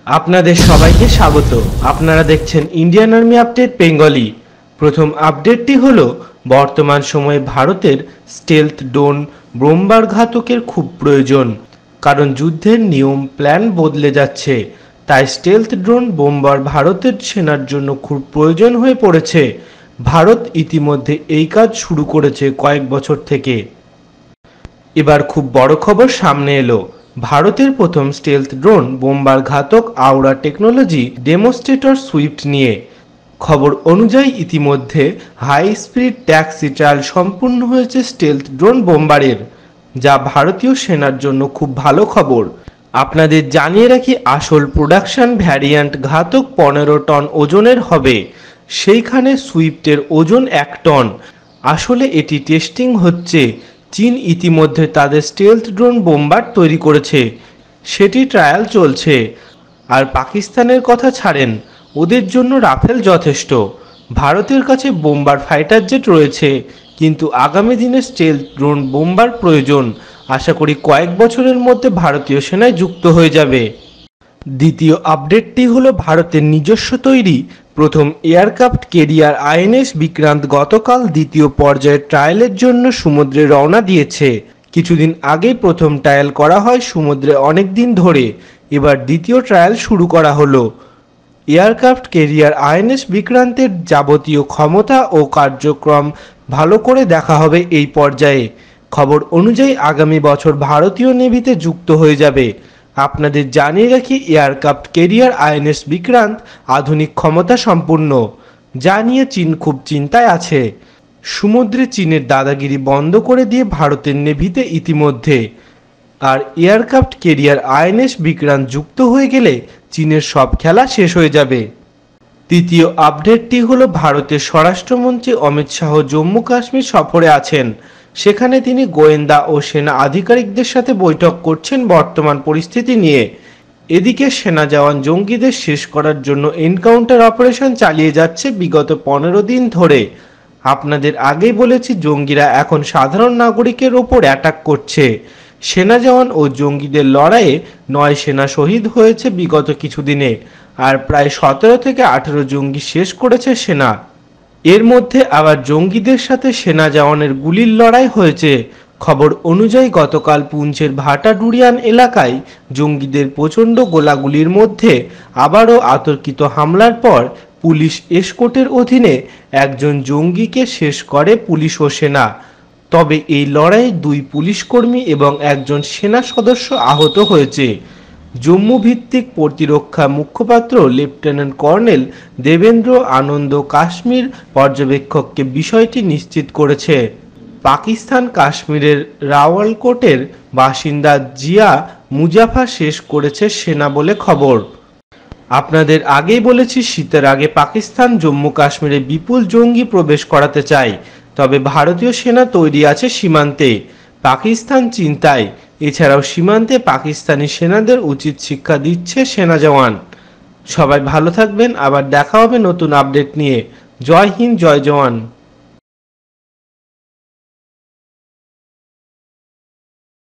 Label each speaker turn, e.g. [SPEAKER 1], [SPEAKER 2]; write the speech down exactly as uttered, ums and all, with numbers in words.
[SPEAKER 1] আপনাদের সবাইকে স্বাগত। আপনারা দেখছেন ইন্ডিয়ান আর্মি আপডেট বেঙ্গলি। প্রথম আপডেটটি হলো বর্তমান সময়ে ভারতের স্টেলথ ড্রোন বোম্বার ঘাতকের খুব প্রয়োজন, কারণ যুদ্ধের নিয়ম প্ল্যান বদলে যাচ্ছে। তাই স্টেলথ ড্রোন বোম্বার ভারতের সেনার জন্য খুব প্রয়োজন হয়ে পড়েছে। ভারত ইতিমধ্যে এই কাজ শুরু করেছে কয়েক বছর থেকে। এবার খুব বড় খবর সামনে এলো। ভারতের প্রথম স্টেলথ ড্রোন বোম্বার ঘাতক আওরা টেকনোলজি ডেমোস্ট্রেটর সুইফট নিয়ে। খবর অনুযায়ী ইতিমধ্যে হাই স্পিড ট্যাক্সি ট্রায়াল সম্পূর্ণ হয়েছে স্টেলথ ড্রোন বোম্বারের, যা ভারতীয় সেনার জন্য খুব ভালো খবর। আপনাদের জানিয়ে রাখি, আসল প্রোডাকশন ভ্যারিয়ান্ট ঘাতক পনেরো টন ওজনের হবে, সেইখানে সুইফটের ওজন এক টন। আসলে এটি টেস্টিং হচ্ছে। চীন ইতিমধ্যে তাদের স্টেলথ ড্রোন বোম্বার তৈরি করেছে, সেটি ট্রায়াল চলছে। আর পাকিস্তানের কথা ছাড়েন, ওদের জন্য রাফেল যথেষ্ট। ভারতের কাছে বোম্বার ফাইটার জেট রয়েছে, কিন্তু আগামী দিনে স্টেলথ ড্রোন বোম্বার প্রয়োজন। আশা করি কয়েক বছরের মধ্যে ভারতীয় সেনায় যুক্ত হয়ে যাবে। দ্বিতীয় আপডেটটি হলো ভারতের নিজস্ব তৈরি প্রথম এয়ারক্রাফট ক্যারিয়ার আইএনএস বিক্রান্ত গতকাল দ্বিতীয় পর্যায়ের ট্রায়ালের জন্য সমুদ্রে রওনা দিয়েছে। কিছুদিন আগেই প্রথম ট্রায়াল করা হয় সমুদ্রে অনেক দিন ধরে, এবার দ্বিতীয় ট্রায়াল শুরু করা হলো। এয়ারক্রাফট ক্যারিয়ার আইএনএস বিক্রান্তের যাবতীয় ক্ষমতা ও কার্যক্রম ভালো করে দেখা হবে এই পর্যায়ে। খবর অনুযায়ী আগামী বছর ভারতীয় নেভিতে যুক্ত হয়ে যাবে। আপনাদের জানিয়ে রাখি, এয়ারক্রাফট ক্যারিয়ার আইএনএস বিক্রান্ত আধুনিক ক্ষমতা সম্পূর্ণ, যা নিয়ে চীন খুব চিন্তায় আছে। সমুদ্রে চীনের দাদাগিরি বন্ধ করে দিয়ে ভারতের নেভিতে ইতিমধ্যে। আর এয়ারক্রাফট ক্যারিয়ার আইএনএস বিক্রান্ত যুক্ত হয়ে গেলে চীনের সব খেলা শেষ হয়ে যাবে। তৃতীয় আপডেটটি হলো ভারতের স্বরাষ্ট্রমন্ত্রী অমিত শাহ জম্মু কাশ্মীর সফরে আছেন। সেখানে তিনি গোয়েন্দা ও সেনা আধিকারিকদের সাথে বৈঠক করছেন বর্তমান পরিস্থিতি নিয়ে। এদিকে সেনা জওয়ান জঙ্গিদের শেষ করার জন্য এনকাউন্টার অপারেশন চালিয়ে যাচ্ছে বিগত পনেরো দিন ধরে। আপনাদের আগেই বলেছি, জঙ্গিরা এখন সাধারণ নাগরিকের ওপর অ্যাটাক করছে। সেনা জওয়ান ও জঙ্গিদের লড়াইয়ে নয় সেনা শহীদ হয়েছে বিগত কিছুদিনে, আর প্রায় সতেরো থেকে আঠেরো জঙ্গি শেষ করেছে সেনা। এর মধ্যে আবার জঙ্গিদের সাথে সেনা জওয়ানের গুলির লড়াই হয়েছে। খবর অনুযায়ী গতকাল পুঞ্চের ভাটাডুরিয়ান এলাকায় জঙ্গিদের প্রচণ্ড গোলাগুলির মধ্যে আবারও আতর্কিত হামলার পর পুলিশ এসকোর্টের অধীনে একজন জঙ্গিকে শেষ করে পুলিশ ও সেনা। তবে এই লড়াইয়ে দুই পুলিশকর্মী এবং একজন সেনা সদস্য আহত হয়েছে। জম্মু ভিত্তিক প্রতিরক্ষা মুখপাত্র লেফটেন্যান্ট কর্নেল দেবেন্দ্র আনন্দ কাশ্মীর পর্যবেক্ষককে বিষয়টি নিশ্চিত করেছে। পাকিস্তান কাশ্মীরের রাওয়ালকোটের বাসিন্দা জিয়া মুজাফা শেষ করেছে সেনা বলে খবর। আপনাদের আগেই বলেছি, শীতের আগে পাকিস্তান জম্মু কাশ্মীরে বিপুল জঙ্গি প্রবেশ করাতে চায়। তবে ভারতীয় সেনা তৈরি আছে সীমান্তে, পাকিস্তান চিন্তায়। এছাড়াও সীমান্তে পাকিস্তানি সেনাদের উচিত শিক্ষা দিচ্ছে সেনা জওয়ান। সবাই ভালো থাকবেন, আবার দেখা হবে নতুন আপডেট নিয়ে। জয় হিন্দ, জয় জওয়ান।